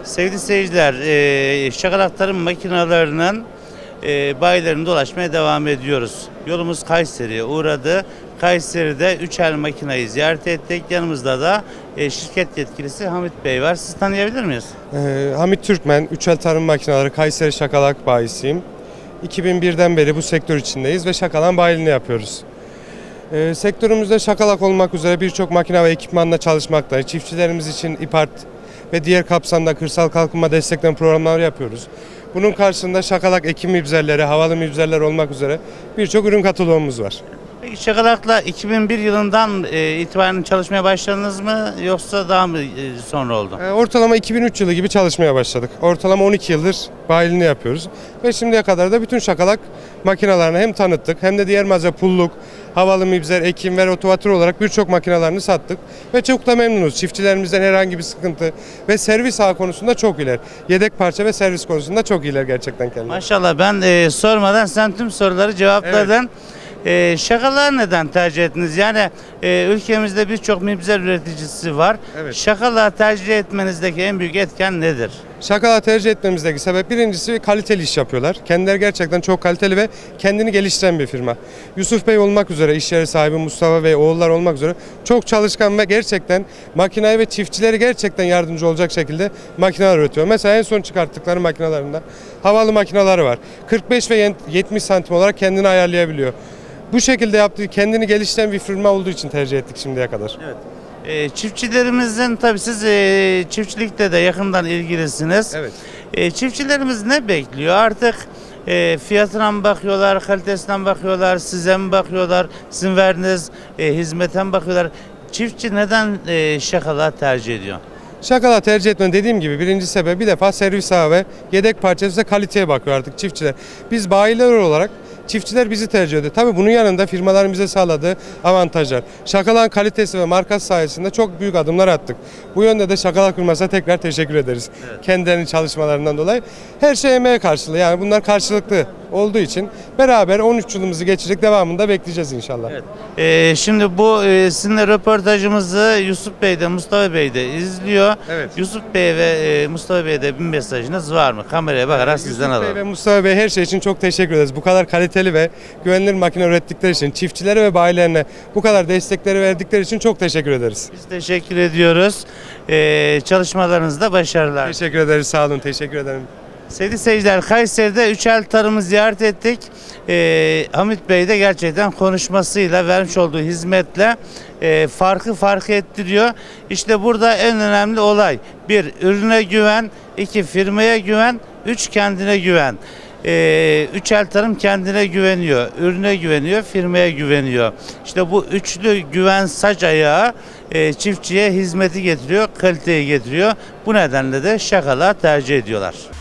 Sevgili seyirciler, şakalak tarım makinelerinin bayilerini dolaşmaya devam ediyoruz. Yolumuz Kayseri'ye uğradı. Kayseri'de Üçel makineyi ziyaret ettik. Yanımızda da şirket yetkilisi Hamit Bey var. Sizi tanıyabilir miyiz? Hamit Türkmen, Üçel Tarım Makineleri Kayseri Şakalak bayisiyim. 2001'den beri bu sektör içindeyiz ve şakalak bayiliğini yapıyoruz. Sektörümüzde şakalak olmak üzere birçok makine ve ekipmanla çalışmaktayız. Çiftçilerimiz için İPART ve diğer kapsamda kırsal kalkınma destekleme programları yapıyoruz. Bunun karşısında şakalak ekim mibzerleri, havalı mibzerler olmak üzere birçok ürün kataloğumuz var. Peki şakalakla 2001 yılından itibaren çalışmaya başladınız mı yoksa daha mı sonra oldu? Ortalama 2003 yılı gibi çalışmaya başladık. Ortalama 12 yıldır bayiliğini yapıyoruz. Ve şimdiye kadar da bütün şakalak makinalarını hem tanıttık hem de diğer malzeme pulluk, havalı mibzer, ekim ve rotovatör olarak birçok makinalarını sattık. Ve çok da memnunuz. Çiftçilerimizden herhangi bir sıkıntı ve servis ağı konusunda çok iyiler. Yedek parça ve servis konusunda çok iyiler gerçekten kendileri. Maşallah, ben sormadan sen tüm soruları cevapladın. Evet. Şakalar neden tercih ettiniz? Yani ülkemizde birçok mibzer üreticisi var. Evet. Şakalar tercih etmenizdeki en büyük etken nedir? Şakalar tercih etmemizdeki sebep birincisi kaliteli iş yapıyorlar. Kendileri gerçekten çok kaliteli ve kendini geliştiren bir firma. Yusuf Bey olmak üzere, iş yeri sahibi Mustafa Bey, oğullar olmak üzere çok çalışkan ve gerçekten makinayı ve çiftçileri gerçekten yardımcı olacak şekilde makineler üretiyor. Mesela en son çıkarttıkları makinalarında havalı makineleri var. 45 ve 70 santim olarak kendini ayarlayabiliyor. Bu şekilde yaptığı, kendini geliştiren bir firma olduğu için tercih ettik şimdiye kadar. Evet. Çiftçilerimizin, tabii siz çiftçilikte de yakından ilgilisiniz. Evet. Çiftçilerimiz ne bekliyor? Artık fiyatına mı bakıyorlar, kalitesine mi bakıyorlar, size mi bakıyorlar, sizin verdiğiniz hizmete mi bakıyorlar? Çiftçi neden şakalar tercih ediyor? Şakalar tercih etmenin dediğim gibi birinci sebebi bir defa servis ağı ve yedek parçası ve kaliteye bakıyor artık çiftçiler. Biz bayiler olarak çiftçiler bizi tercih ediyor. Tabii bunun yanında firmaların bize sağladığı avantajlar. Şakalak'ın kalitesi ve markası sayesinde çok büyük adımlar attık. Bu yönde de Şakalak firmasına tekrar teşekkür ederiz. Evet. Kendilerinin çalışmalarından dolayı. Her şey emeğe karşılığı. Yani bunlar karşılıklı olduğu için beraber 13 yılımızı geçecek, devamında bekleyeceğiz inşallah. Evet. Şimdi bu sizinle röportajımızı Yusuf Bey de Mustafa Bey de izliyor. Evet. Yusuf Bey ve Mustafa Bey'e de bir mesajınız var mı? Kameraya bakarak sizden alalım. Yusuf Bey ve Mustafa Bey her şey için çok teşekkür ederiz. Bu kadar kaliteli ve güvenilir makine ürettikleri için, çiftçilere ve bayilerine bu kadar destekleri verdikleri için çok teşekkür ederiz. Biz teşekkür ediyoruz. Çalışmalarınızda başarılar. Teşekkür ederiz, sağ olun, teşekkür ederim. Sevgili seyirciler, Kayseri'de Üçel Tarım'ı ziyaret ettik. Hamit Bey de gerçekten konuşmasıyla, vermiş olduğu hizmetle farkı ettiriyor. İşte burada en önemli olay: 1. Ürüne güven, 2. Firmaya güven, 3. Kendine güven. Üçel Tarım kendine güveniyor, ürüne güveniyor, firmaya güveniyor. İşte bu üçlü güven saç ayağı çiftçiye hizmeti getiriyor, kaliteyi getiriyor. Bu nedenle de şakalar tercih ediyorlar.